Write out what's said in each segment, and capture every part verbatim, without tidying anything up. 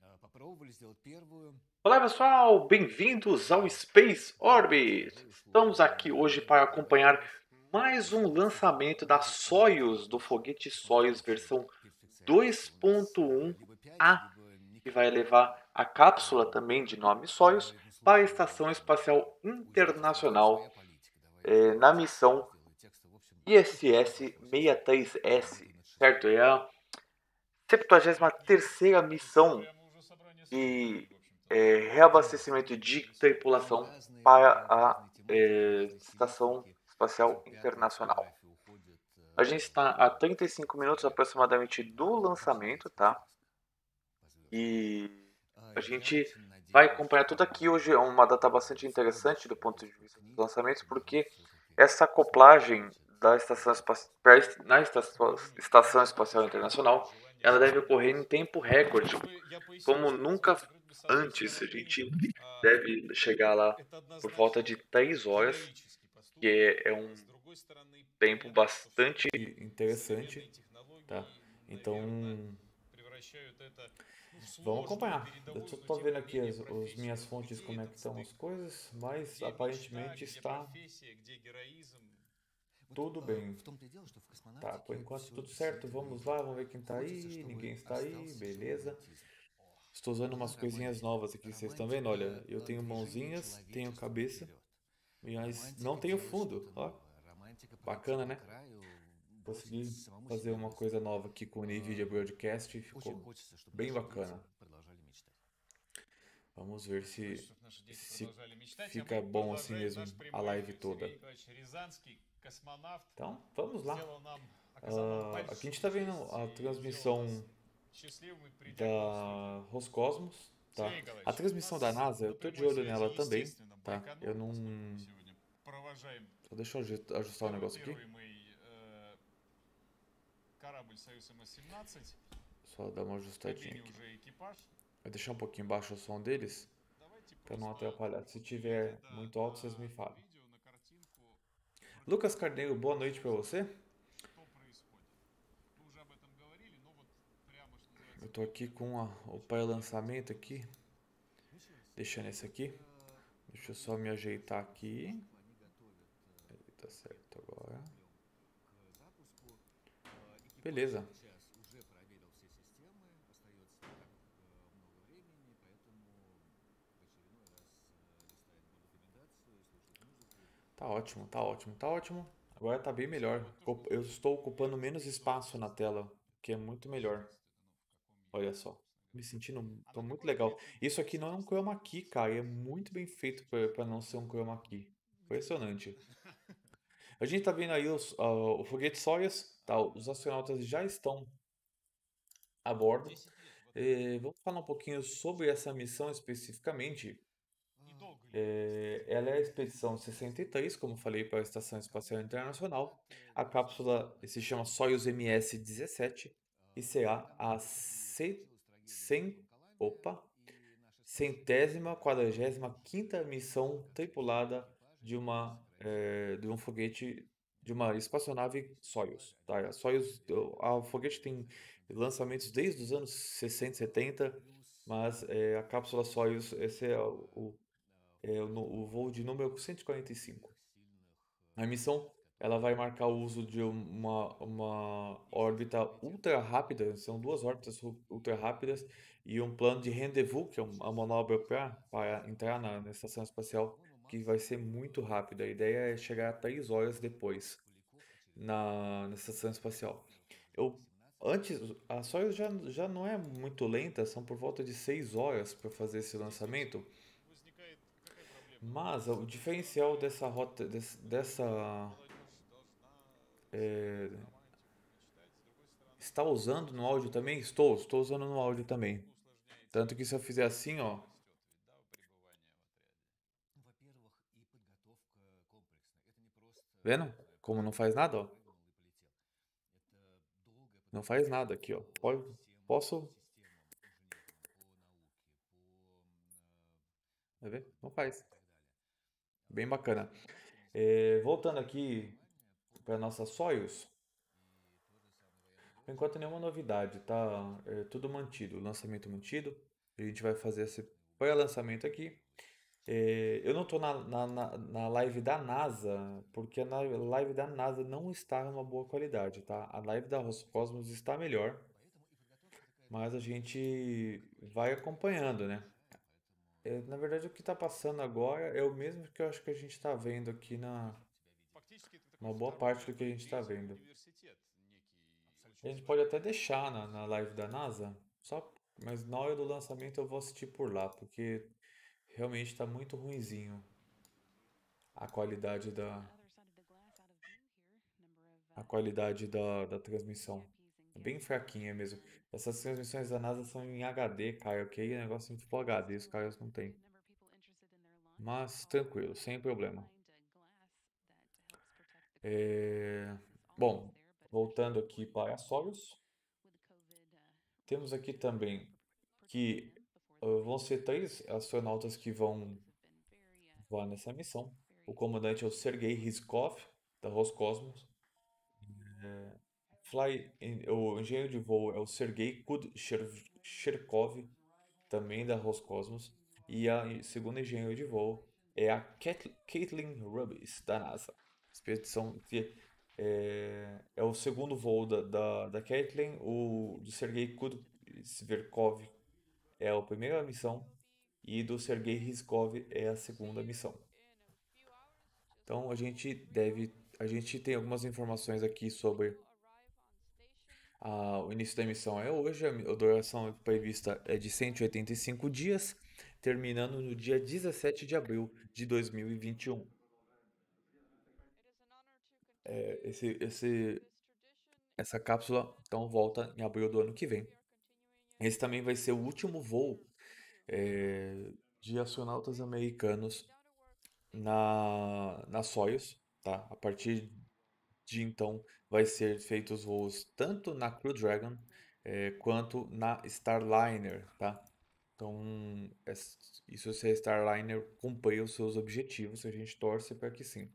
Olá pessoal, bem-vindos ao Space Orbit! Estamos aqui hoje para acompanhar mais um lançamento da Soyuz, do foguete Soyuz versão dois ponto um A, que vai levar a cápsula também de nome Soyuz para a Estação Espacial Internacional eh, na missão I S S sessenta e três S, certo? É a septuagésima terceira missão de é, reabastecimento de tripulação para a é, Estação Espacial Internacional. A gente está a trinta e cinco minutos aproximadamente do lançamento, tá? E a gente vai acompanhar tudo aqui. Hoje é uma data bastante interessante do ponto de vista dos lançamentos, porque essa acoplagem da estação espacial, na estação, estação Espacial Internacional, ela deve ocorrer em tempo recorde, como nunca antes. A gente deve chegar lá por volta de três horas, que é, é um tempo bastante interessante, tá? Então, vamos acompanhar. Eu tô, tô vendo aqui as, as minhas fontes, como é que estão as coisas, mas aparentemente está tudo bem. Tá, por enquanto tudo certo. Vamos lá, vamos ver quem tá aí. Ninguém está aí, beleza. Estou usando umas coisinhas novas aqui, vocês estão vendo? Olha, eu tenho mãozinhas, tenho cabeça, mas não tenho fundo. Ó, bacana, né? Consegui fazer uma coisa nova aqui com o NVIDIA Broadcast e ficou bem bacana. Vamos ver se, se fica bom assim mesmo a live toda. Então, vamos lá. Ah, aqui a gente está vendo a transmissão da Roscosmos, tá? A transmissão da NASA, eu tô de olho nela também, tá? Eu não... Só deixa eu ajustar o negócio aqui. Só dar uma ajustadinha aqui. Vou deixar um pouquinho baixo o som deles, para não atrapalhar. Se tiver muito alto, vocês me falem. Lucas Carneiro, boa noite para você. Eu tô aqui com a, o pré-lançamento aqui. Deixando esse aqui. Deixa eu só me ajeitar aqui. Aí, tá certo agora. Beleza. Tá ótimo, tá ótimo, tá ótimo. Agora tá bem melhor. Eu estou ocupando menos espaço na tela, que é muito melhor. Olha só. Me sentindo tô muito legal. Isso aqui não é um chroma key, cara. É muito bem feito para não ser um chroma key. Impressionante. A gente tá vendo aí os, ah, o foguete Soyuz, tá? Os astronautas já estão a bordo. Eh, vamos falar um pouquinho sobre essa missão especificamente. É, ela é a expedição sessenta e três, como falei, para a Estação Espacial Internacional. A cápsula se chama Soyuz M S dezessete e será a ce- cem, opa, centésima quadragésima quinta missão tripulada de uma eh, de um foguete de uma espaçonave Soyuz. Tá? A Soyuz, a o foguete tem lançamentos desde os anos sessenta, setenta, mas eh, a cápsula Soyuz, esse é o, é, o, o voo de número cento e quarenta e cinco. A missão ela vai marcar o uso de uma, uma órbita ultra rápida, são duas órbitas ultra rápidas e um plano de rendezvous, que é uma manobra pra, para entrar na, na estação espacial, que vai ser muito rápida. A ideia é chegar a três horas depois na, na estação espacial. Eu, antes, a Soyuz já, já não é muito lenta, são por volta de seis horas para fazer esse lançamento. Mas o diferencial dessa rota, des- dessa, é, está usando no áudio também? Estou, estou usando no áudio também. Tanto que se eu fizer assim, ó, vendo? Como não faz nada, ó. Não faz nada aqui, ó. Pode, posso, vai ver? Não faz. Bem bacana. É, voltando aqui para nossa Soyuz, por enquanto nenhuma novidade, tá? É, tudo mantido, lançamento mantido. A gente vai fazer esse pré-lançamento aqui. É, eu não tô na, na, na, na live da NASA, porque na live da NASA não está em uma boa qualidade, tá? A live da Roscosmos está melhor, mas a gente vai acompanhando, né? É, na verdade, o que está passando agora é o mesmo que eu acho que a gente está vendo aqui na uma boa parte do que a gente está vendo. A gente pode até deixar na, na live da NASA, só, mas na hora do lançamento eu vou assistir por lá, porque realmente está muito ruinzinho a qualidade da, a qualidade da, da transmissão. É bem fraquinha mesmo. Essas transmissões da NASA são em H D, cara, ok? É negócio em Full H D, os caras não têm. Mas tranquilo, sem problema. É, Bom, voltando aqui para a Soyuz, temos aqui também que ah, vão ser três astronautas que vão voar nessa missão. O comandante é o Sergei Ryzhkov, da Roscosmos. Fly, o engenheiro de voo é o Sergei Kudcherkov, também da Roscosmos. E a segunda engenheiro de voo é a Cat- Caitlin Rubis, da NASA. Expedição que é, é o segundo voo da, da, da Caitlin, o do Sergei Kudcherkov é a primeira missão e do Sergei Ryzhkov é a segunda missão. Então a gente deve, a gente tem algumas informações aqui sobre a- o início da missão é hoje, a mi- a duração prevista é de cento e oitenta e cinco dias, terminando no dia dezessete de abril de dois mil e vinte e um. É, esse, esse, essa cápsula então volta em abril do ano que vem. Esse também vai ser o último voo é, de astronautas americanos na, na Soyuz, tá? A partir de então vai ser feitos voos tanto na Crew Dragon eh, quanto na Starliner, tá? Então, es- isso se a Starliner cumprir os seus objetivos, a gente torce para que sim.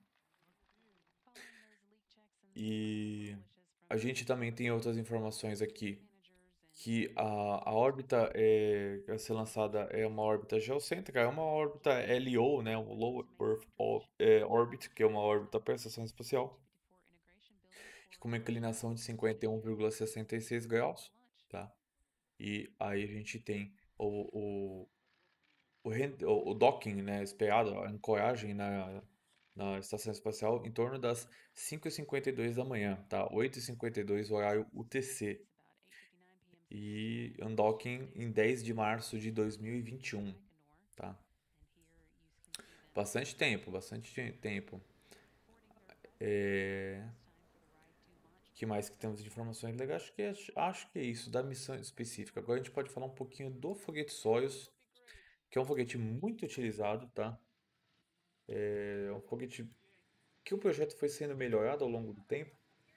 E a gente também tem outras informações aqui que a, a órbita é, a ser lançada é uma órbita geocêntrica, é uma órbita L O, né, o Low Earth Or- é, Orbit, que é uma órbita para a estação espacial, com uma inclinação de cinquenta e um vírgula sessenta e seis graus, tá? E aí a gente tem o, o, o, ren- o- o docking, né, esperado, a ancoragem na, na estação espacial em torno das cinco e cinquenta e dois da manhã, tá? oito e cinquenta e dois horário U T C. E undocking em dez de março de dois mil e vinte e um, tá? Bastante tempo, bastante te- tempo. É... que mais que temos de informações legais? Acho que, é- acho que é isso, da missão específica. Agora a gente pode falar um pouquinho do foguete Soyuz, que é um foguete muito utilizado, tá? É um foguete que o projeto foi sendo melhorado ao longo do tempo,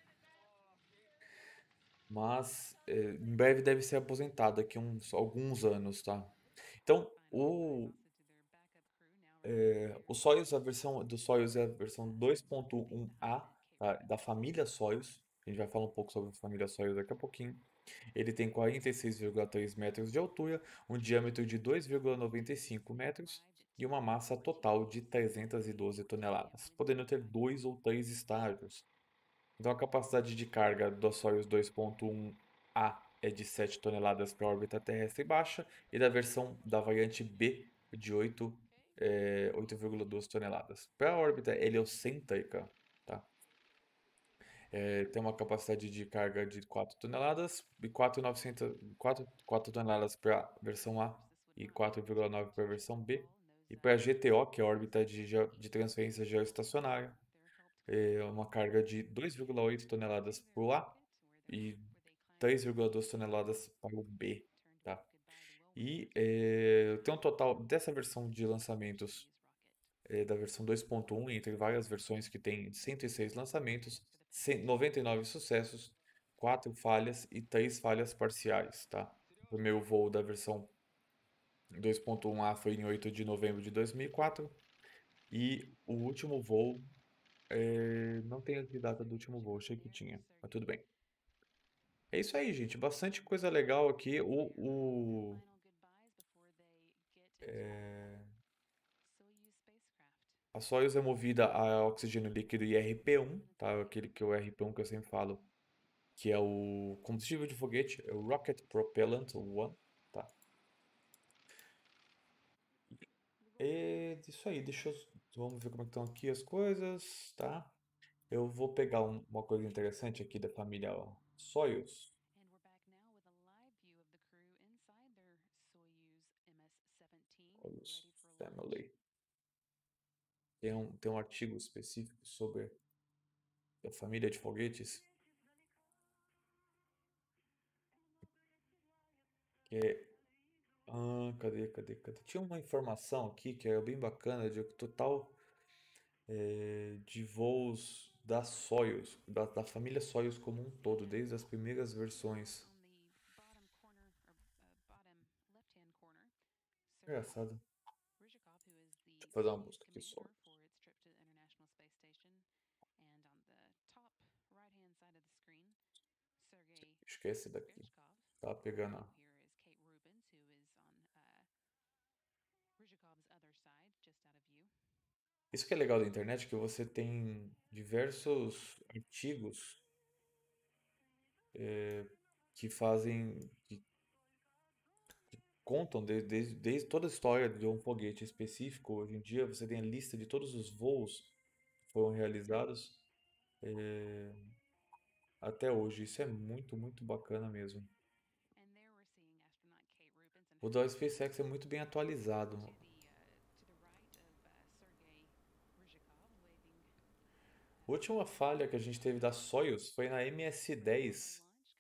mas é, em breve deve ser aposentado daqui a uns alguns anos, tá? Então, o, é, o Soyuz, a versão do Soyuz é a versão dois ponto um A, tá? Da família Soyuz. A gente vai falar um pouco sobre a família Soyuz daqui a pouquinho. Ele tem quarenta e seis vírgula três metros de altura, um diâmetro de dois vírgula noventa e cinco metros e uma massa total de trezentas e doze toneladas, podendo ter dois ou três estágios. Então a capacidade de carga do Soyuz dois ponto um A é de sete toneladas para a órbita terrestre baixa e da versão da variante B de oito, é, oito vírgula doze toneladas. Para a órbita heliocêntrica, tá? É, tem uma capacidade de carga de quatro toneladas e quatro vírgula novecentos, quatro, quatro toneladas para a versão A e quatro vírgula nove para a versão B. E para a G T O, que é a órbita de, geo- de transferência geoestacionária, é uma carga de dois vírgula oito toneladas para o A e três vírgula dois toneladas para o B, tá? E é, tem um total dessa versão de lançamentos, é, da versão dois ponto um, entre várias versões que tem cento e seis lançamentos, cem noventa e nove sucessos, quatro falhas e três falhas parciais, tá? O primeiro voo da versão dois ponto um A foi em oito de novembro de dois mil e quatro e o último voo, é, não tem aqui data do último voo, achei que tinha, mas tudo bem. É isso aí, gente. Bastante coisa legal aqui. O, o, A Soyuz é movida a oxigênio líquido e R P um, tá? Aquele que é o R P um que eu sempre falo, que é o combustível de foguete, é o Rocket Propellant One, tá? E isso aí, deixa eu, vamos ver como é que estão aqui as coisas, tá? Eu vou pegar um- uma coisa interessante aqui da família Soyuz, Soyuz Family. Tem um, tem um artigo específico sobre a família de foguetes, que é... Ah, cadê, cadê, cadê? Tinha uma informação aqui que era bem bacana de total eh, de voos da Soyuz, da, da família Soyuz como um todo, desde as primeiras versões. Engraçado. Deixa eu fazer uma busca aqui só. Esquece daqui. Tá pegando. a- Isso que é legal da internet, que você tem diversos artigos que fazem, que contam desde, desde, desde toda a história de um foguete específico. Hoje em dia você tem a lista de todos os voos que foram realizados até hoje. Isso é muito, muito bacana mesmo. O da SpaceX é muito bem atualizado. A última falha que a gente teve da Soyuz foi na M S dez,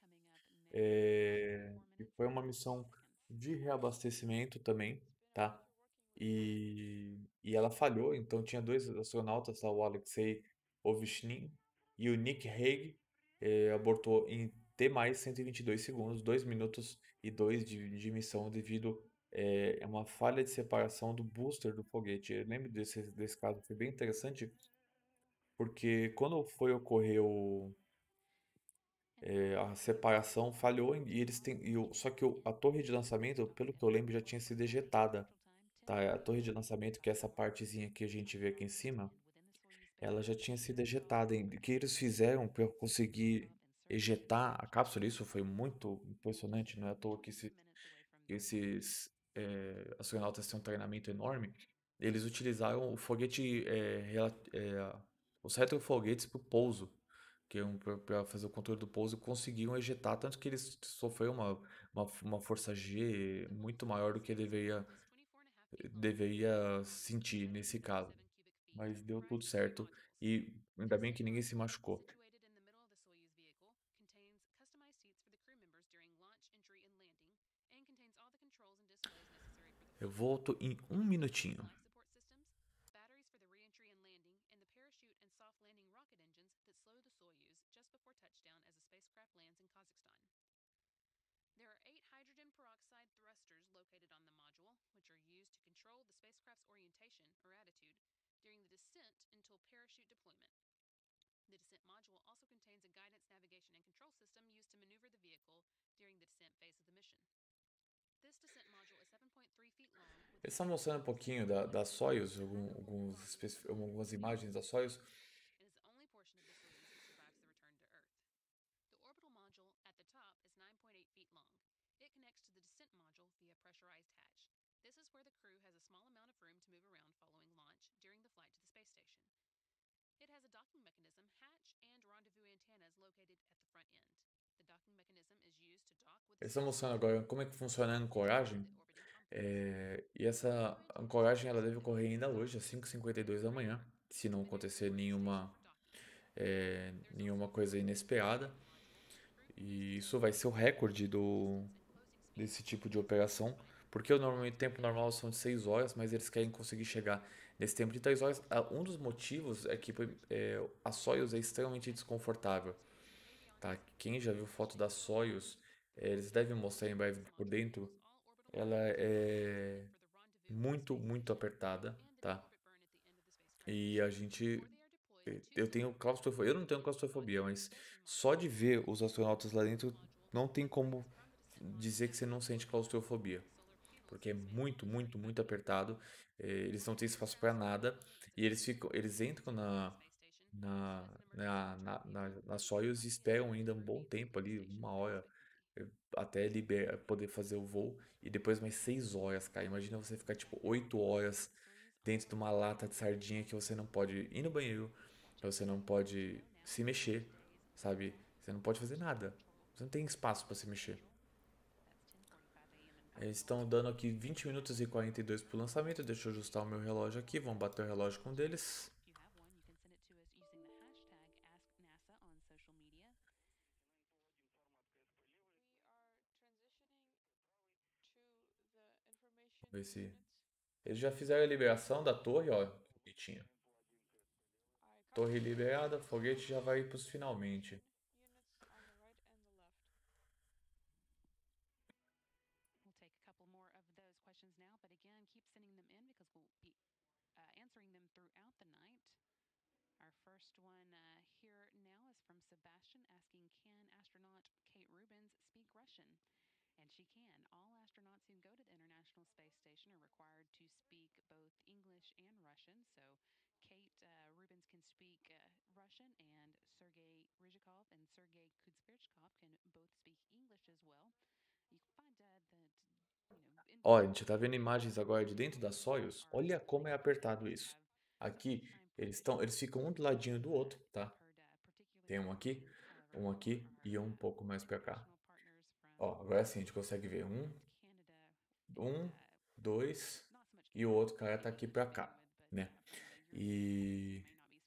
é, que foi uma missão de reabastecimento também, tá? E, e ela falhou, então tinha dois astronautas, lá, o Alexei Ovchinin e o Nick Hague, eh, abortou em T mais cento e vinte e dois segundos, dois minutos e dois de, de missão devido eh, a uma falha de separação do booster do foguete. Eu lembro desse, desse caso, foi bem interessante, porque quando foi ocorrer o, eh, a separação, falhou e eles têm, e o- só que o- a torre de lançamento, pelo que eu lembro, já tinha sido ejetada. Tá, a torre de lançamento, que é essa partezinha que a gente vê aqui em cima, ela já tinha sido ejetada. E o que eles fizeram para conseguir ejetar a cápsula, isso foi muito impressionante, não é à toa que esse- que esses eh, astronautas têm um treinamento enorme. Eles utilizaram o foguete, eh, rela- eh, os retrofoguetes para o pouso, que é um, para fazer o controle do pouso, e conseguiram ejetar, tanto que eles sofreram uma, uma, uma força G muito maior do que deveria deveria sentir nesse caso. Mas deu tudo certo e ainda bem que ninguém se machucou. Eu volto em um minutinho. Eles estão mostrando um pouquinho da, da Soyuz, algum- alguns, especi- algumas imagens da Soyuz. Eles estão mostrando agora como é que funciona a ancoragem. É, e essa ancoragem ela deve ocorrer ainda hoje, às cinco e cinquenta e dois da manhã, se não acontecer nenhuma, é, nenhuma coisa inesperada. E isso vai ser o recorde do, desse tipo de operação, porque o normalmente o tempo normal são de seis horas, mas eles querem conseguir chegar nesse tempo de três horas. Ah, um dos motivos é que é, a Soyuz é extremamente desconfortável, tá? Quem já viu foto da Soyuz, é, eles devem mostrar em breve por dentro, ela é muito, muito apertada, tá? E a gente eu tenho claustrofobia, eu não tenho claustrofobia, mas só de ver os astronautas lá dentro não tem como dizer que você não sente claustrofobia. porque é muito, muito, muito apertado. É, eles não têm espaço para nada e eles ficam, eles entram na na, na, na, na, na Soyuz e esperam ainda um bom tempo ali, uma hora, eh, até liber, poder fazer o voo e depois mais seis horas, cara. Imagina você ficar tipo oito horas dentro de uma lata de sardinha que você não pode ir no banheiro, que você não pode se mexer, sabe? Você não pode fazer nada. Você não tem espaço para se mexer. Eles estão dando aqui vinte minutos e quarenta e dois pro lançamento. Deixa eu ajustar o meu relógio aqui. Vamos bater o relógio com um deles. Vamos ver se. Eles já fizeram a liberação da torre, ó. Que bonitinho. Torre liberada, foguete já vai pros finalmente. Ó, a gente tá vendo imagens agora de dentro da Soyuz. Olha como é apertado isso. Aqui, eles estão, eles ficam um do ladinho do outro, tá? Tem um aqui, um aqui e um um pouco mais pra cá. Ó, agora sim a gente consegue ver um, um, dois e o outro cara tá aqui pra cá, né? E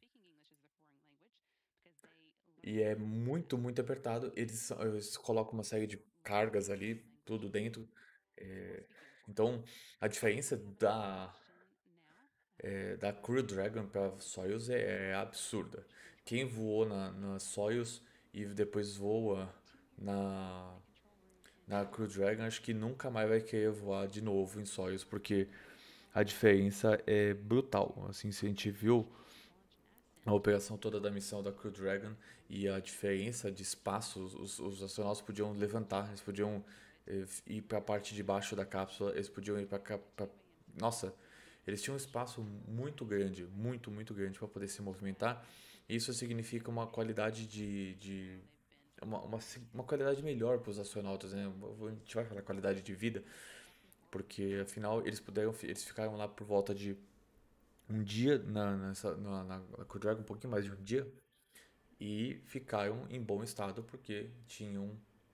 E é muito, muito apertado. Eles, são- eles colocam uma série de cargas ali, tudo dentro. É, então, a diferença da, é, da Crew Dragon para Soyuz é, é absurda. Quem voou na, na Soyuz e depois voa na, na Crew Dragon, acho que nunca mais vai querer voar de novo em Soyuz, porque a diferença é brutal. Assim, se a gente viu a operação toda da missão da Crew Dragon e a diferença de espaço, os, os astronautas podiam levantar, eles podiam eh, ir para a parte de baixo da cápsula, eles podiam ir para. Nossa, eles tinham um espaço muito grande, muito, muito grande para poder se movimentar. Isso significa uma qualidade de, de uma, uma, uma qualidade melhor para os astronautas, né? A gente vai falar qualidade de vida, porque afinal eles puderam, eles ficaram lá por volta de um dia na, nessa, na, na, na Crew Dragon, um pouquinho mais de um dia, e ficaram em bom estado porque tinham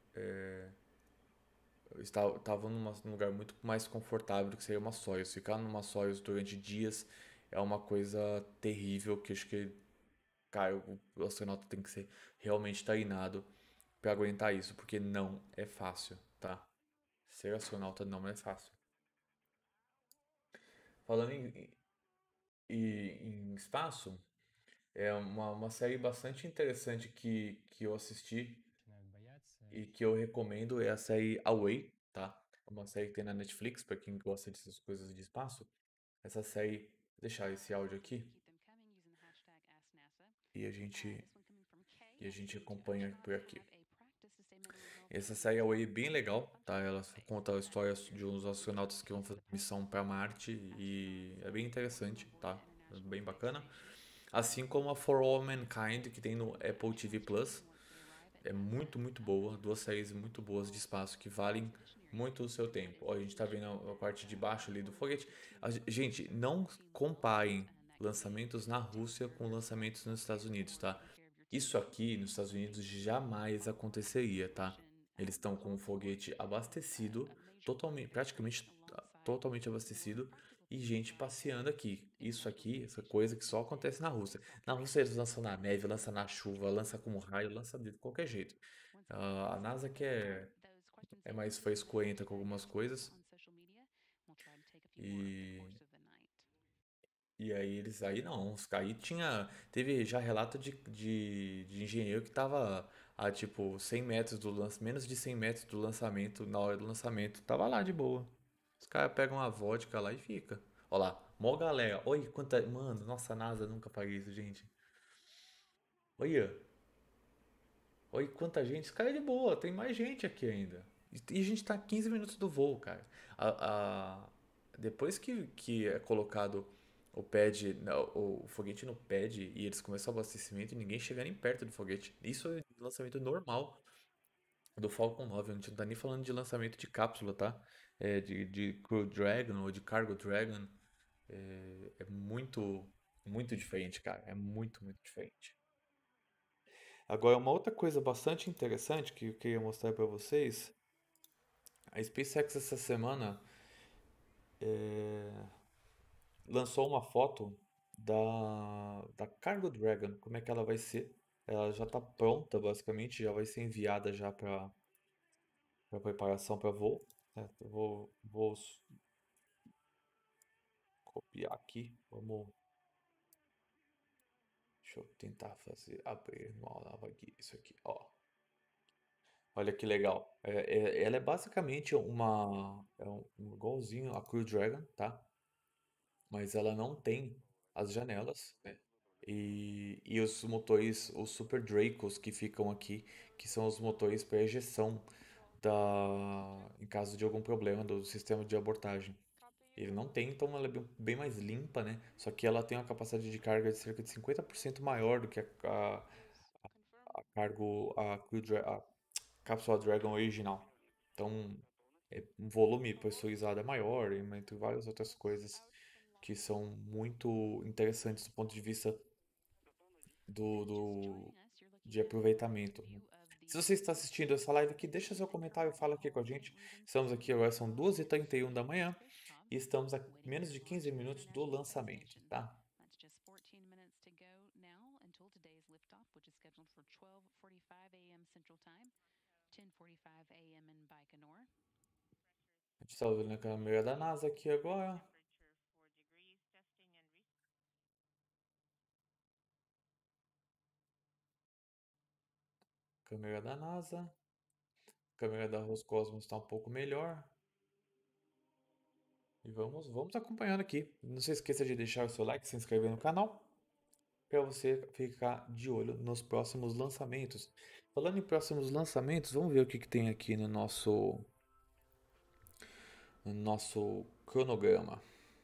estavam numa, num lugar muito mais confortável do que seria uma Soyuz. Ficar numa Soyuz durante dias é uma coisa terrível que acho que, cara, o, o astronauta tem que ser realmente treinado para aguentar isso, porque não é fácil, tá? Ser astronauta não é fácil. Falando em, em, em espaço, é uma, uma série bastante interessante que, que eu assisti e que eu recomendo é a série Away, tá? É uma série que tem na Netflix, pra quem gosta dessas coisas de espaço. Essa série, vou deixar esse áudio aqui e a gente e a gente acompanha por aqui. Essa série Away é bem legal, tá? Ela conta a história de uns astronautas que vão fazer missão para Marte e é bem interessante, tá? É bem bacana. Assim como a For All Mankind, que tem no Apple T V Plus. É muito, muito boa. Duas séries muito boas de espaço que valem muito o seu tempo. Ó, a gente tá vendo a, a parte de baixo ali do foguete. A gente, não comparem lançamentos na Rússia com lançamentos nos Estados Unidos, tá? Isso aqui nos Estados Unidos jamais aconteceria, tá? Eles estão com o foguete abastecido, totalmente, praticamente totalmente abastecido e gente passeando aqui. Isso aqui, essa coisa que só acontece na Rússia. Na Rússia eles lançam na neve, lançam na chuva, lança como raio, lança de qualquer jeito. Ah, a NASA que é, é mais frescuenta com algumas coisas e, e aí eles aí não, os aí tinha, teve já relato de, de, de engenheiro que tava a tipo cem metros do lançamento, menos de cem metros do lançamento, na hora do lançamento, tava lá de boa. Os caras pegam uma vodka lá e fica. Ó lá, mó galera. Olha quanta. Mano, nossa, a NASA nunca faria isso, gente. Olha, olha quanta gente. Os caras é de boa, tem mais gente aqui ainda. E a gente tá a quinze minutos do voo, cara. A, a- Depois que, que é colocado o pad, não, o foguete no pad e eles começam o abastecimento, ninguém chega nem perto do foguete. Isso é lançamento normal do Falcon nove. A gente não tá nem falando de lançamento de cápsula, tá? É de, de Crew Dragon ou de Cargo Dragon. É, é muito, muito diferente, cara. É muito, muito diferente. Agora, uma outra coisa bastante interessante que eu queria mostrar para vocês, a SpaceX essa semana lançou uma foto da, da Cargo Dragon, como é que ela vai ser. Ela já está pronta, basicamente, já vai ser enviada já para preparação para voo. Né? Eu vou, vou s- copiar aqui, vamos, deixa eu tentar fazer, abrir uma nova aqui, isso aqui, ó. Olha que legal. É, é- ela é basicamente uma, é um, um igualzinho a Crew Dragon, tá? Mas ela não tem as janelas, né? E, e os motores, os Super Dracos que ficam aqui, que são os motores para ejeção da, em caso de algum problema do sistema de abortagem. Ele não tem, então ela é bem bem mais limpa, né? Só que ela tem uma capacidade de carga de cerca de cinquenta por cento maior do que a, a, a cargo, a, Crew Dra- a Capsule Dragon original. Então, é um volume pressurizado é maior, e entre várias outras coisas que são muito interessantes do ponto de vista do, do de aproveitamento. Se você está assistindo essa live aqui, deixa seu comentário, fala aqui com a gente. Estamos aqui agora, são duas e trinta e um da manhã e estamos a menos de quinze minutos do lançamento, tá? A gente está usando a câmera da NASA aqui agora, câmera da NASA, a câmera da Roscosmos está um pouco melhor. E vamos, vamos acompanhando aqui. Não se esqueça de deixar o seu like, se inscrever no canal, para você ficar de olho nos próximos lançamentos. Falando em próximos lançamentos, vamos ver o que, que tem aqui no nosso, no nosso cronograma.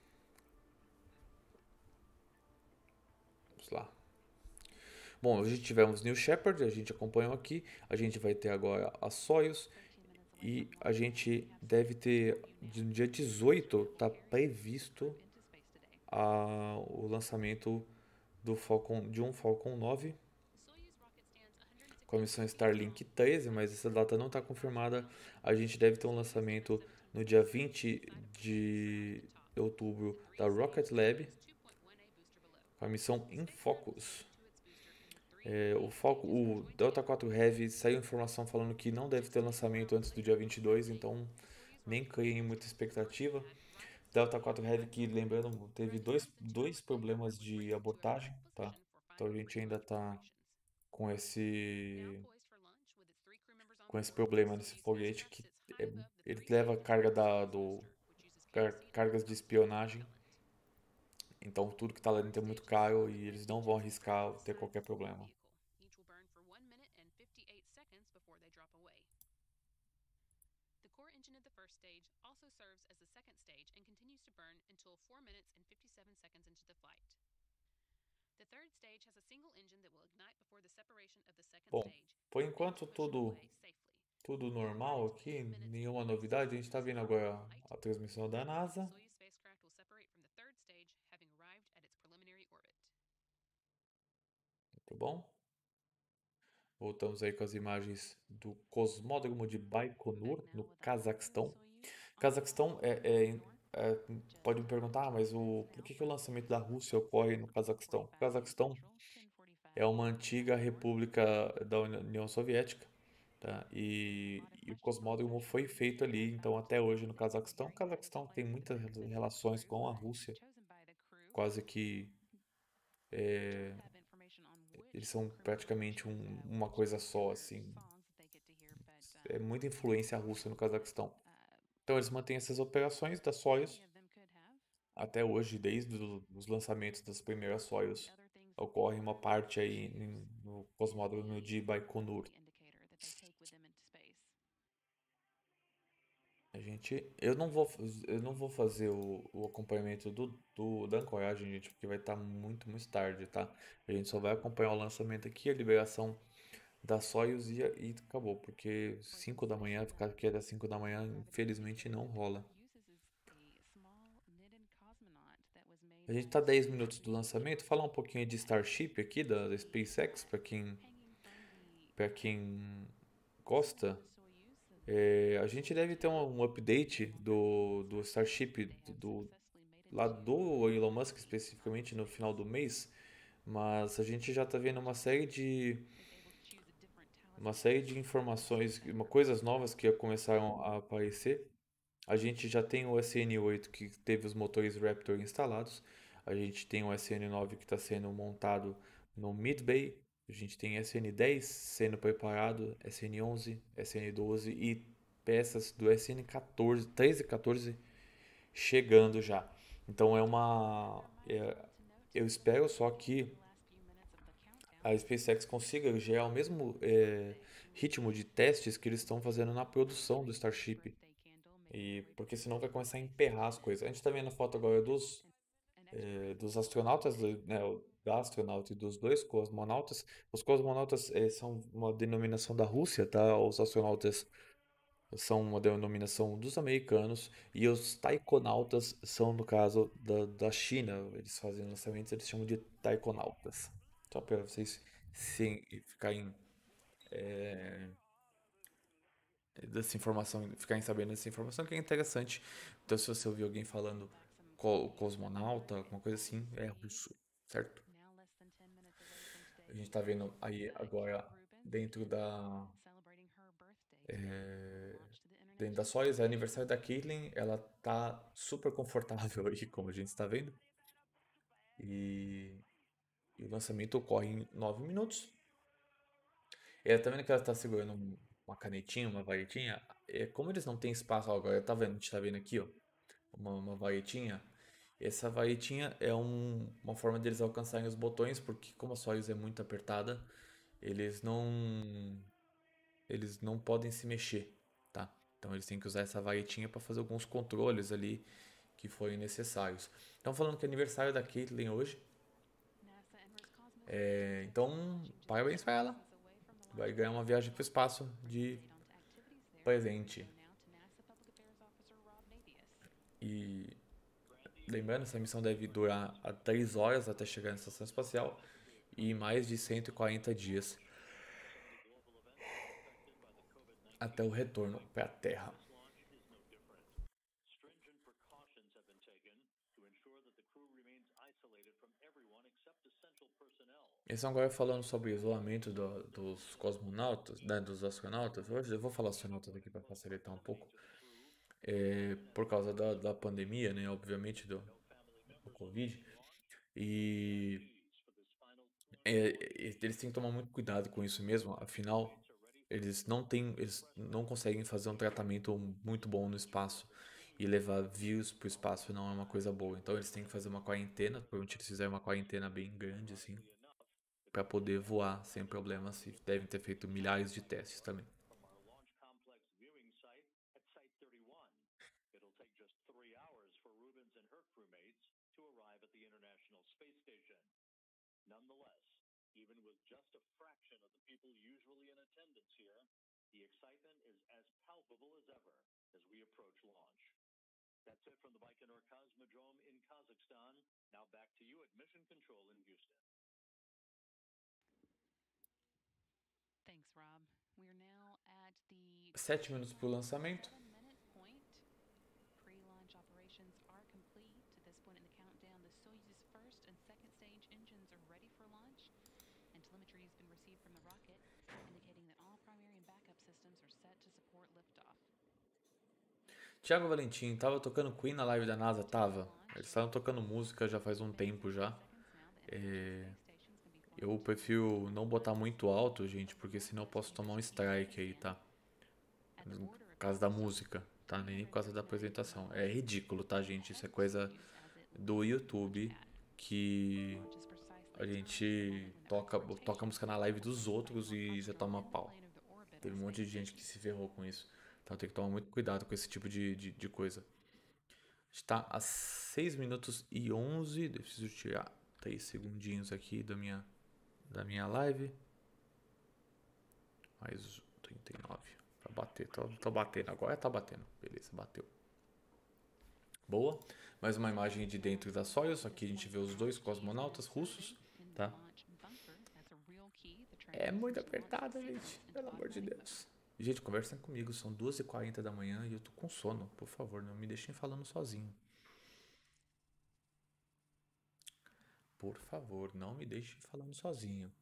Vamos lá. Bom, hoje tivemos New Shepard, a gente acompanhou aqui. A gente vai ter agora a Soyuz. E a gente deve ter, no dia dezoito, tá previsto a, o lançamento do Falcon, de um Falcon nove com a missão Starlink treze, mas essa data não está confirmada. A gente deve ter um lançamento no dia vinte de outubro da Rocket Lab, com a missão Infocus. É, o, Falco, o Delta quatro Heavy saiu informação falando que não deve ter lançamento antes do dia vinte e dois, então nem criem muita expectativa. Delta quatro Heavy que, lembrando, teve dois, dois problemas de abortagem, tá? Então a gente ainda tá com esse com esse problema nesse foguete que é- ele leva carga da, do car- cargas de espionagem. Então tudo que tá lá dentro é muito caro e eles não vão arriscar ter qualquer problema. Bom, por enquanto tudo tudo normal aqui, nenhuma novidade. A gente está vendo agora a transmissão da NASA, tá bom? Voltamos aí com as imagens do Cosmódromo de Baikonur, no Cazaquistão. Cazaquistão é, é- é- pode me perguntar, ah, mas o, por que que o lançamento da Rússia ocorre no Cazaquistão? O Cazaquistão é uma antiga república da Uni- União Soviética, tá? E, e o cosmódromo foi feito ali, então até hoje no Cazaquistão. O Cazaquistão tem muitas relações com a Rússia, quase que eles são praticamente um- uma coisa só, assim. É muita influência russa no Cazaquistão. Então eles mantêm essas operações da Soyuz até hoje, desde o- os lançamentos das primeiras Soyuz. Ocorre uma parte aí em- no cosmódromo de Baikonur. gente, eu não vou, faz- eu não vou fazer o, o acompanhamento do, do, da ancoragem, gente, porque vai estar muito, muito tarde, tá? A gente só vai acompanhar o lançamento aqui, a liberação da Soyuz e, e acabou, porque cinco da manhã, ficar aqui até cinco da manhã, infelizmente não rola. A gente tá dez minutos do lançamento, falar um pouquinho de Starship aqui, da, da SpaceX, para quem, para quem gosta. É, a gente deve ter um, um update do, do Starship, do, do- lá do Elon Musk especificamente no final do mês, mas a gente já está vendo uma série de uma série de informações, uma, coisas novas que começaram a aparecer. A gente já tem o S N oito que teve os motores Raptor instalados. A gente tem o S N nove que está sendo montado no Midbay. A gente tem S N dez sendo preparado, S N onze, S N doze e peças do S N quatorze, treze e quatorze chegando já. Então é uma. é- eu espero só que a SpaceX consiga gerar o mesmo é, ritmo de testes que eles estão fazendo na produção do Starship. E porque senão vai começar a emperrar as coisas. A gente tá vendo a foto agora dos, eh, dos astronautas, do- né, o- da astronauta e dos dois cosmonautas. Os cosmonautas eh, são uma denominação da Rússia, tá? Os astronautas são uma denominação dos americanos e os taikonautas são, no caso, da, da China. Eles fazem lançamentos, eles chamam de taikonautas. Só para vocês se, ficarem dessa informação, ficarem sabendo dessa informação que é interessante. Então, se você ouvir alguém falando co cosmonauta, alguma coisa assim, é russo, certo? A gente tá vendo aí agora dentro da dentro da Soyuz, é aniversário da Caitlyn, ela tá super confortável aí, como a gente está vendo. E, e o lançamento ocorre em nove minutos. E ela tá vendo que ela tá segurando um- uma canetinha, uma varetinha. É, como eles não têm espaço agora, tá vendo? A gente tá vendo aqui, ó, uma, uma varetinha. Essa varetinha é um- uma forma deles alcançarem os botões, porque como a Soyuz é muito apertada, eles não eles não podem se mexer, tá? Então eles têm que usar essa varetinha para fazer alguns controles ali que forem necessários. Então falando que é aniversário da Caitlyn hoje, é, então parabéns para ela. Vai ganhar uma viagem para o espaço de presente. E lembrando, essa missão deve durar a três horas até chegar na estação espacial e mais de cento e quarenta dias até o retorno para a Terra. Eles estão agora falando sobre o isolamento do- dos cosmonautas, né, dos astronautas. Hoje eu vou falar astronautas aqui para facilitar um pouco. É, por causa da, da pandemia, né, obviamente, do, do Covid. E é, é, eles têm que tomar muito cuidado com isso mesmo, afinal, eles não têm, eles não conseguem fazer um tratamento muito bom no espaço. E levar vírus para o espaço não é uma coisa boa. Então eles têm que fazer uma quarentena, provavelmente eles fizeram uma quarentena bem grande, assim, para poder voar sem problemas. E devem ter feito milhares de testes também. Sete minutos para o lançamento. Thiago Valentim, tava tocando Queen na live da NASA? Tava. Eles estavam tocando música já faz um tempo já. É, eu prefiro não botar muito alto, gente, porque senão eu posso tomar um strike aí, tá? No caso da música, tá? Nem por causa da apresentação. É ridículo, tá, gente? Isso é coisa do YouTube que a gente toca, toca música na live dos outros e já toma pau. Teve um monte de gente que se ferrou com isso. Então tem que tomar muito cuidado com esse tipo de, de, de coisa. Está a seis minutos e onze. Eu preciso tirar três segundinhos aqui da minha, da minha live. Mais trinta e nove. Pra bater. Tô, tô batendo agora. Tá batendo. Beleza, bateu. Boa. Mais uma imagem de dentro da Soyuz. Aqui a gente vê os dois cosmonautas russos. Tá? É muito apertada, gente. Pelo amor de Deus. Gente, conversem comigo. São duas e quarenta da manhã e eu tô com sono. Por favor, não me deixem falando sozinho. Por favor, não me deixem falando sozinho.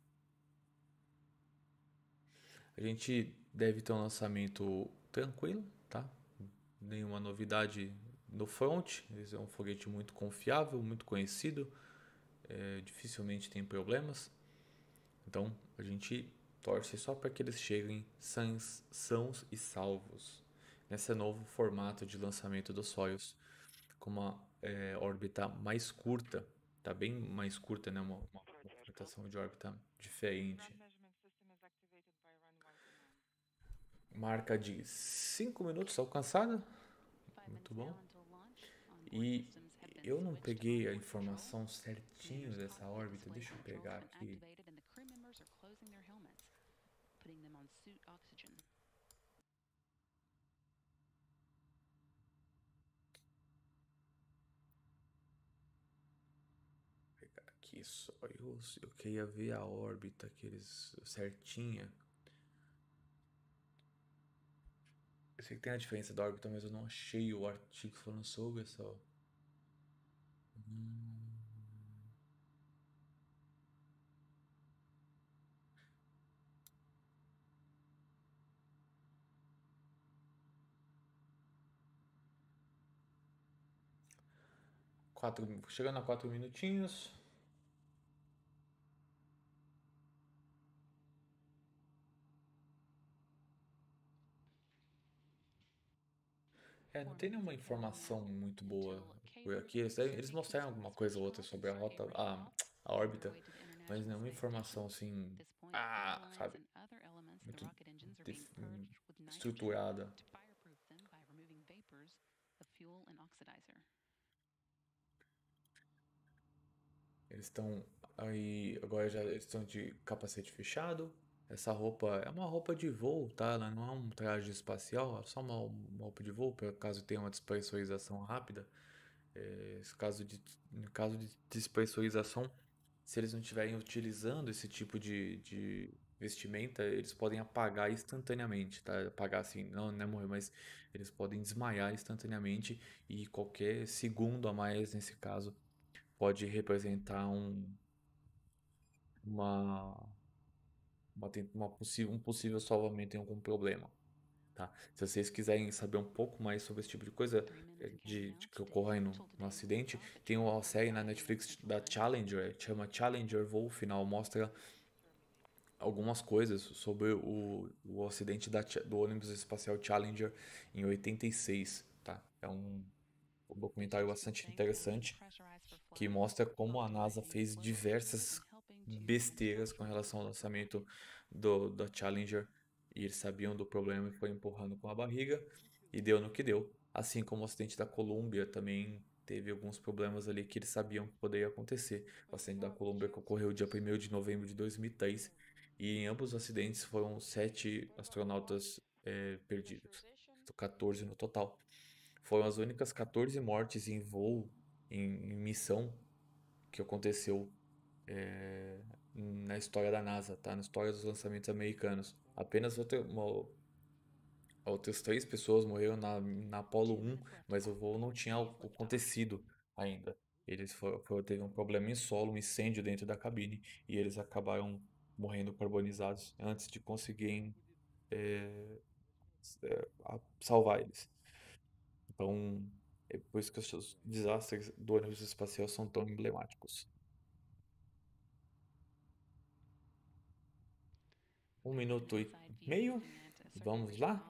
A gente deve ter um lançamento tranquilo, tá? Nenhuma novidade no front. Esse é um foguete muito confiável, muito conhecido. É, dificilmente tem problemas. Então a gente torce só para que eles cheguem sãos, sãos e salvos nesse novo formato de lançamento do Soyuz, com uma é, órbita mais curta, tá bem mais curta, né? Uma, uma movimentação de órbita diferente. Marca de cinco minutos alcançada, muito bom. E eu não peguei a informação certinho dessa órbita, deixa eu pegar aqui. Pegar aqui só eu, eu queria ver a órbita que eles certinha. Eu sei que tem a diferença da órbita, mas eu não achei o artigo falando sobre essa. Hum, quatro, chegando a quatro minutinhos. É, não tem nenhuma informação muito boa por aqui. Eles, eles mostraram alguma coisa ou outra sobre a rota, a, a órbita, mas nenhuma informação assim, ah, sabe, muito def- estruturada. Eles estão aí, agora já eles estão de capacete fechado. Essa roupa é uma roupa de voo, tá? Ela não é um traje espacial, é só uma, uma roupa de voo, por caso tenha uma despressurização rápida. É, esse caso de, no caso de despressurização, se eles não estiverem utilizando esse tipo de, de vestimenta, eles podem apagar instantaneamente, tá? Apagar assim, não, não é morrer, mas eles podem desmaiar instantaneamente e qualquer segundo a mais nesse caso pode representar um, uma, uma, uma possível, um possível salvamento em algum problema. Tá? Se vocês quiserem saber um pouco mais sobre esse tipo de coisa é, de, de que ocorre no, no acidente, tem uma série na Netflix da Challenger, chama Challenger Voo Final, mostra algumas coisas sobre o, o acidente da, do ônibus espacial Challenger em oitenta e seis, tá? É um, um documentário bastante interessante que mostra como a NASA fez diversas besteiras com relação ao lançamento do, da Challenger e eles sabiam do problema e foi empurrando com a barriga e deu no que deu. Assim como o acidente da Columbia também teve alguns problemas ali que eles sabiam que poderia acontecer. O acidente da Columbia que ocorreu dia primeiro de novembro de dois mil e três e em ambos os acidentes foram sete astronautas eh, perdidos, quatorze no total. Foram as únicas quatorze mortes em voo, em, em missão, que aconteceu é, na história da NASA, tá? Na história dos lançamentos americanos. Apenas outra, uma, outras três pessoas morreram na, na Apollo um, mas o voo não tinha acontecido ainda. Eles foram, foram, teve um problema em solo, um incêndio dentro da cabine, e eles acabaram morrendo carbonizados antes de conseguirem é, salvar eles. Então, é por isso que os desastres do ônibus espacial são tão emblemáticos. Um minuto e meio. Vamos lá?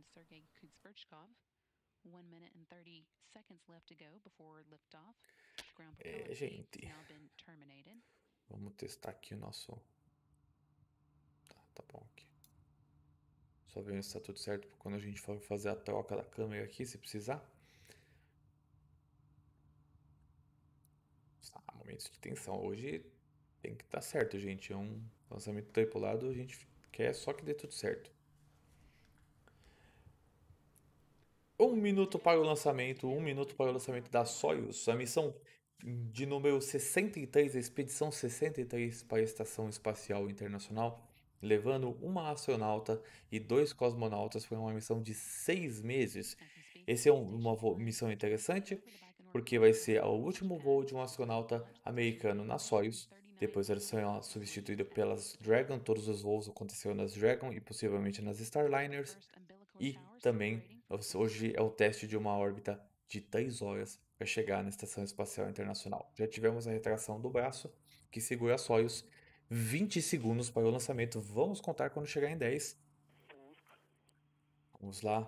É, gente. Vamos testar aqui o nosso. Tá, tá bom aqui. Só vendo se tá tudo certo quando a gente for fazer a troca da câmera aqui, se precisar. Ah, momentos de tensão. Hoje tem que estar certo, gente. É um lançamento tripulado, a gente quer só que dê tudo certo. Um minuto para o lançamento, um minuto para o lançamento da Soyuz, a missão de número sessenta e três, a expedição sessenta e três para a Estação Espacial Internacional, levando uma astronauta e dois cosmonautas para uma missão de seis meses. Essa é uma missão interessante, porque vai ser o último voo de um astronauta americano na Soyuz. Depois ela será substituída pelas Dragon, todos os voos aconteceram nas Dragon e possivelmente nas Starliners. E também, hoje é o teste de uma órbita de três horas para chegar na Estação Espacial Internacional. Já tivemos a retração do braço, que segura a Soyuz, vinte segundos para o lançamento. Vamos contar quando chegar em dez. Vamos lá.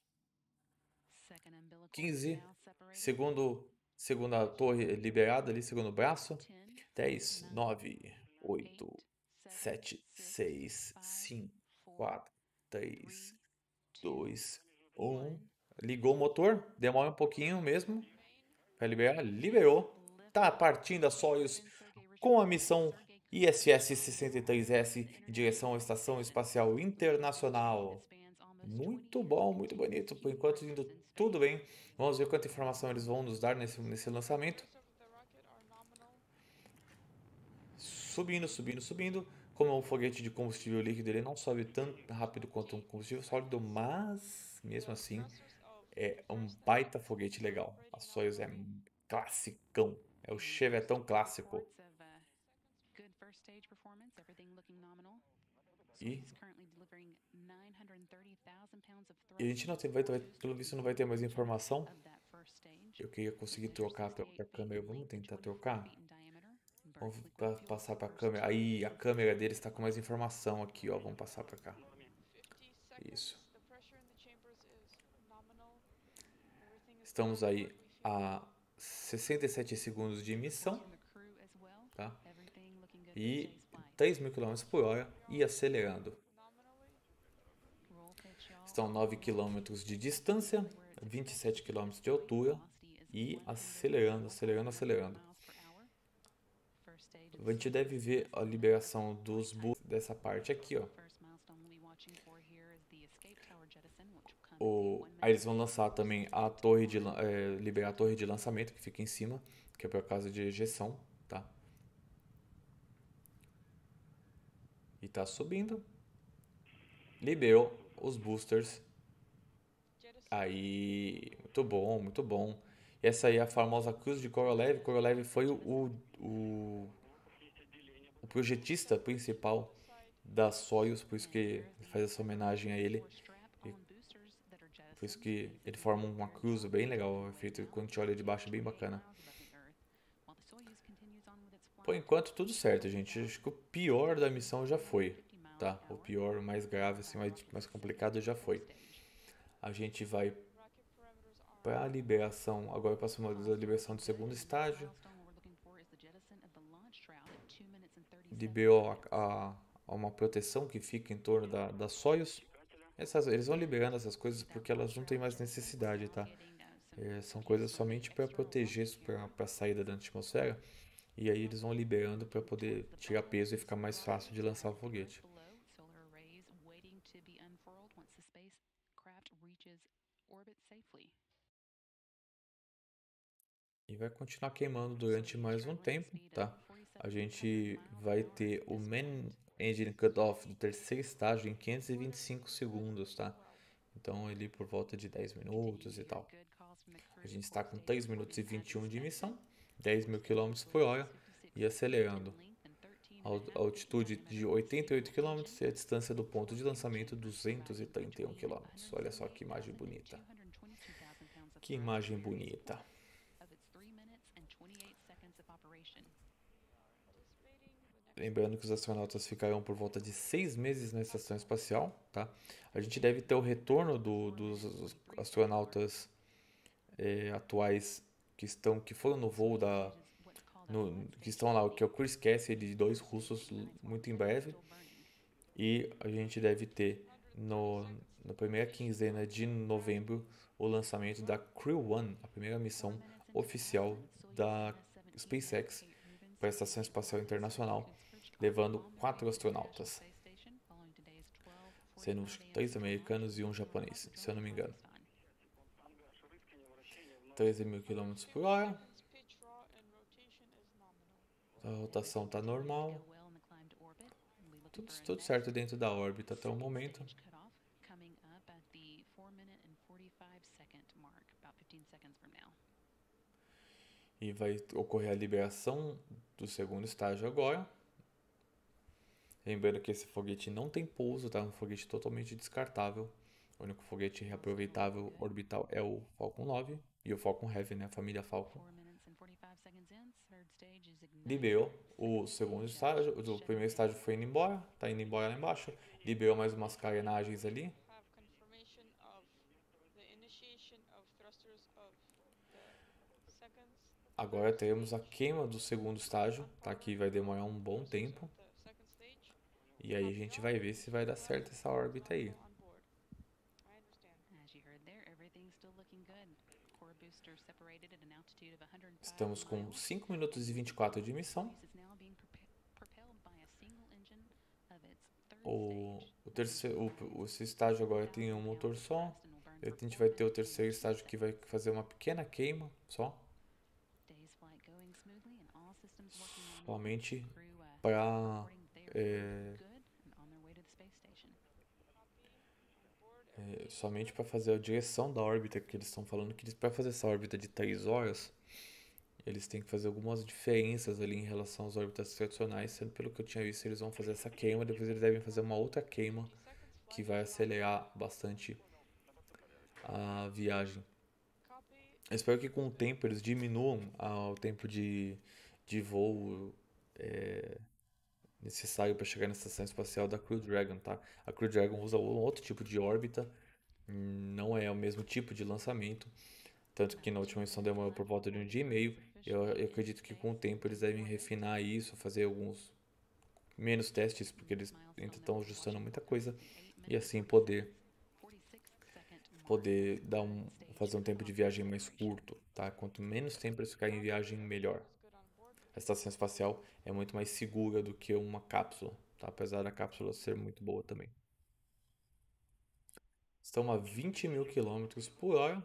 quinze. Segundo, segunda torre liberada ali, segundo braço. dez, nove, oito, sete, seis, cinco, quatro, três, dois, um. Ligou o motor, demora um pouquinho mesmo para liberar. Liberou. Tá partindo a Soyuz com a missão I S S sessenta e três S em direção à Estação Espacial Internacional. Muito bom, muito bonito. Por enquanto indo tudo bem. Vamos ver quanta informação eles vão nos dar nesse, nesse lançamento. Subindo, subindo, subindo. Como é um foguete de combustível líquido, ele não sobe tão rápido quanto um combustível sólido, mas mesmo assim é um baita foguete legal. A Soyuz é classicão. É o Chevetão clássico. E, e a gente não tem, vai, vai, pelo visto não vai ter mais informação. Eu queria conseguir trocar para a câmera. Vamos tentar trocar? Vamos pa- passar para a câmera. Aí a câmera dele está com mais informação aqui, ó. Vamos passar para cá. Isso. Estamos aí a sessenta e sete segundos de emissão, tá? E três mil quilômetros por hora e acelerando. Estão nove quilômetros de distância, vinte e sete quilômetros de altura e acelerando, acelerando, acelerando. A gente deve ver a liberação dos boosters dessa parte aqui, ó. O, aí eles vão lançar também a torre de é, liberar a torre de lançamento que fica em cima, que é por causa de ejeção, tá? E tá subindo. Liberou os boosters. Aí, muito bom, muito bom. E essa aí é a famosa cruz de Korolev. Korolev foi o, o, o projetista principal da Soyuz, por isso que faz essa homenagem a ele. E por isso que ele forma uma cruz bem legal, feito quando a gente olha de baixo, bem bacana. Por enquanto, tudo certo, gente. Acho que o pior da missão já foi, tá? O pior, o mais grave, assim, mais, mais complicado já foi. A gente vai para a liberação, agora passamos da liberação do segundo estágio. Liberou a, a, a uma proteção que fica em torno da, da Soyuz. Essas, eles vão liberando essas coisas porque elas não têm mais necessidade, tá? É, são coisas somente para proteger para a saída da atmosfera. E aí eles vão liberando para poder tirar peso e ficar mais fácil de lançar o foguete. E vai continuar queimando durante mais um tempo, tá? A gente vai ter o Main Engine Cutoff do terceiro estágio em quinhentos e vinte e cinco segundos, tá? Então ele por volta de dez minutos e tal. A gente está com três minutos e vinte e um de emissão, dez mil quilômetros por hora e acelerando. A altitude de oitenta e oito quilômetros e a distância do ponto de lançamento duzentos e trinta e um quilômetros. Olha só que imagem bonita. Que imagem bonita. Lembrando que os astronautas ficarão por volta de seis meses na estação espacial, tá? A gente deve ter o retorno do, dos astronautas é, atuais que estão que foram no voo da no, que estão lá, que é o Chris Cassidy e dois russos muito em breve. E a gente deve ter no, na primeira quinzena de novembro o lançamento da Crew One, a primeira missão oficial da SpaceX para a Estação Espacial Internacional, levando quatro astronautas, sendo três americanos e um japonês, se eu não me engano. treze mil quilômetros por hora. A rotação está normal. Tudo, tudo certo dentro da órbita até o momento. E vai ocorrer a liberação do segundo estágio agora. Lembrando que esse foguete não tem pouso, tá? É um foguete totalmente descartável. O único foguete reaproveitável orbital é o Falcon nove e o Falcon Heavy, né? A família Falcon. Liberou o segundo estágio, o primeiro estágio foi indo embora, tá indo embora lá embaixo. Liberou mais umas carenagens ali. Agora teremos a queima do segundo estágio, tá? Que vai demorar um bom tempo. E aí a gente vai ver se vai dar certo essa órbita aí. Estamos com cinco minutos e vinte e quatro de missão. O, o terceiro, o, esse estágio agora tem um motor só. A gente vai ter o terceiro estágio que vai fazer uma pequena queima só. Somente para é, é, somente para fazer a direção da órbita, que eles estão falando que para fazer essa órbita de três horas, eles têm que fazer algumas diferenças ali em relação às órbitas tradicionais, sendo pelo que eu tinha visto, eles vão fazer essa queima, depois eles devem fazer uma outra queima que vai acelerar bastante a viagem. Eu espero que com o tempo eles diminuam ah, o tempo de, de voo é, necessário para chegar na estação espacial da Crew Dragon, tá? A Crew Dragon usa um outro tipo de órbita, não é o mesmo tipo de lançamento, tanto que na última missão demorou por volta de um dia e meio. Eu, eu acredito que com o tempo eles devem refinar isso, fazer alguns menos testes, porque eles ainda estão ajustando muita coisa e assim poder poder dar um, fazer um tempo de viagem mais curto, tá? Quanto menos tempo eles ficarem em viagem, melhor. A estação espacial é muito mais segura do que uma cápsula, tá? Apesar da cápsula ser muito boa também. Estão a vinte mil quilômetros por hora.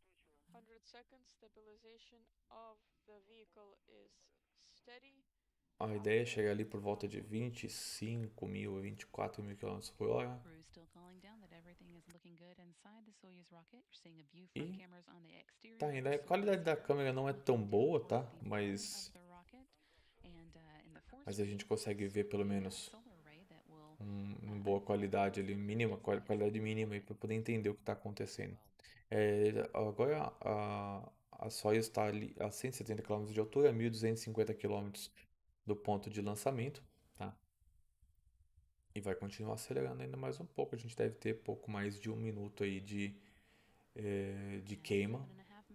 A ideia é chegar ali por volta de vinte e cinco mil, vinte e quatro mil quilômetros por hora. E tá indo. A qualidade da câmera não é tão boa, tá? Mas, mas a gente consegue ver pelo menos um, uma boa qualidade ali, mínima, qualidade mínima para poder entender o que está acontecendo. É, agora a, a Soyuz está ali a cento e setenta quilômetros de altura, mil duzentos e cinquenta quilômetros do ponto de lançamento, tá? E vai continuar acelerando ainda mais um pouco. A gente deve ter pouco mais de um minuto aí de, é, de queima.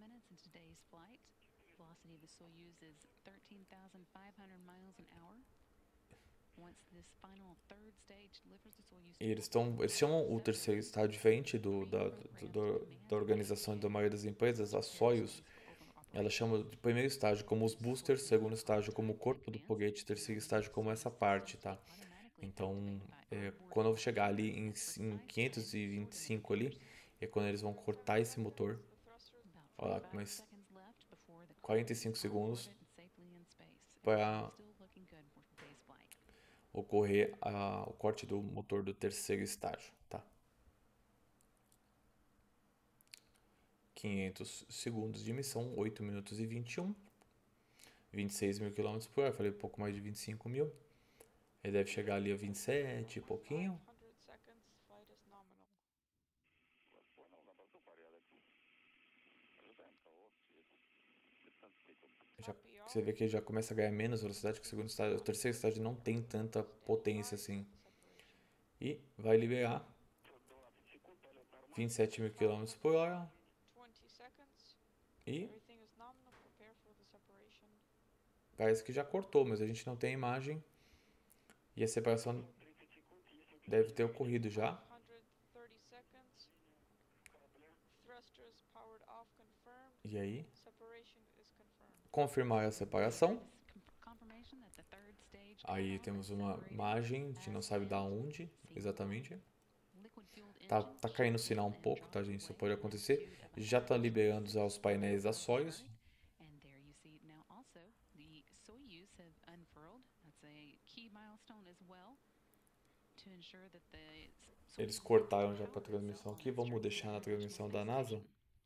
E eles estão, eles chamam o terceiro estágio diferente do, da, do, do, da organização da maioria das empresas, a Soyuz. Ela chama de primeiro estágio como os boosters, segundo estágio como o corpo do foguete, terceiro estágio como essa parte, tá? Então, é, quando eu chegar ali em, em quinhentos e vinte e cinco ali, é quando eles vão cortar esse motor. Olha lá, mas quarenta e cinco segundos para ocorrer a, o corte do motor do terceiro estágio, tá? quinhentos segundos de missão, oito minutos e vinte e um. vinte e seis mil quilômetros por hora, falei um pouco mais de vinte e cinco mil. Ele deve chegar ali a vinte e sete e pouquinho. Já, você vê que ele já começa a ganhar menos velocidade que o segundo estágio. O terceiro estágio não tem tanta potência assim. E vai liberar vinte e sete mil quilômetros por hora. E parece que já cortou, mas a gente não tem imagem. E a separação deve ter ocorrido já. E aí? Confirmar a separação. Aí temos uma imagem, a gente não sabe da onde exatamente. Tá, tá caindo o sinal um pouco, tá, gente? Isso pode acontecer. Já tá liberando já os painéis da Soyuz. Eles cortaram já pra transmissão aqui. Vamos deixar na transmissão da NASA.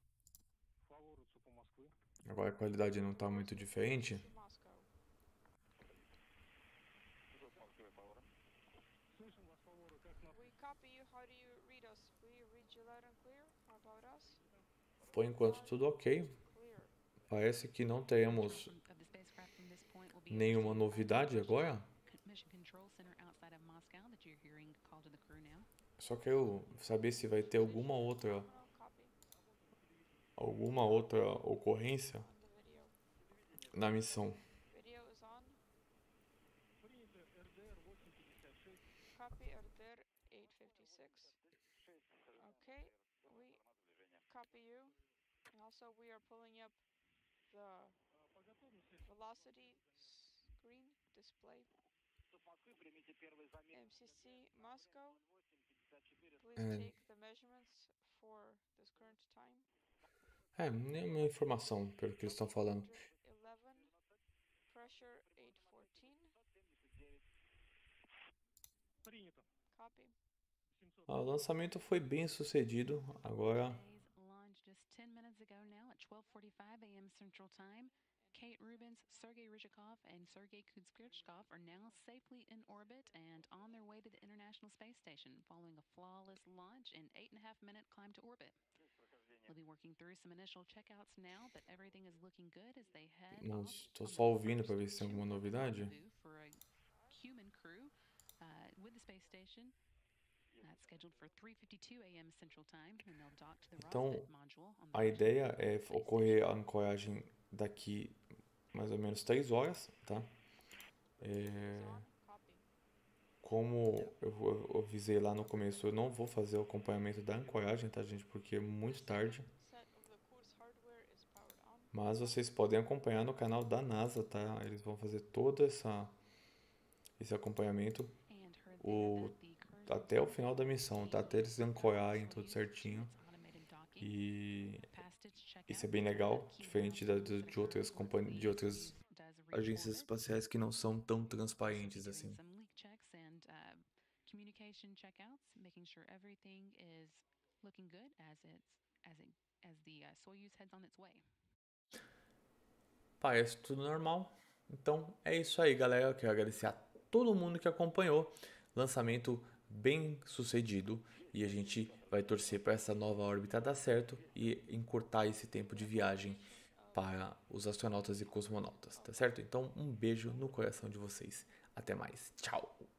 Agora a qualidade não tá muito diferente. Por enquanto tudo ok. Parece que não teremos nenhuma novidade agora. Só quero saber se vai ter alguma outra alguma outra ocorrência na missão. É, é nenhuma informação pelo que eles estão falando. O lançamento foi bem sucedido. Agora Kate Rubins, Sergei Ryzhikov, and Sergei Kuzbierchkov are now safely in orbit and on their way to the International Space Station following a flawless launch and eight and a half minute climb to orbit. They'll be working through some initial checkouts now, but everything is looking good as they head não off estou on só the ouvindo para ver first se tem alguma two-minute novidade. rendezvous for a human crew uh, with the space station. That's scheduled for three fifty-two a m Central Time, and they'll dock to the Então, Rosnet module on the a first ideia flight é of the space ocorrer a station. ancoragem daqui mais ou menos três horas, tá? É, como eu, eu, eu avisei lá no começo, eu não vou fazer o acompanhamento da ancoragem, tá, gente? Porque é muito tarde. Mas vocês podem acompanhar no canal da NASA, tá? Eles vão fazer todo essa, esse acompanhamento o, até o final da missão, tá? Até eles ancorarem tudo certinho. E isso é bem legal, diferente da, de outras companhias, de outras agências espaciais que não são tão transparentes assim. Communication checkouts, making sure everything is looking good as it's as it as the uh, Soyuz heads on its way. Parece tudo normal. Então é isso aí, galera. Eu quero agradecer a todo mundo que acompanhou. Lançamento bem sucedido e a gente vai torcer para essa nova órbita dar certo e encurtar esse tempo de viagem para os astronautas e cosmonautas, tá certo? Então um beijo no coração de vocês. Até mais. Tchau.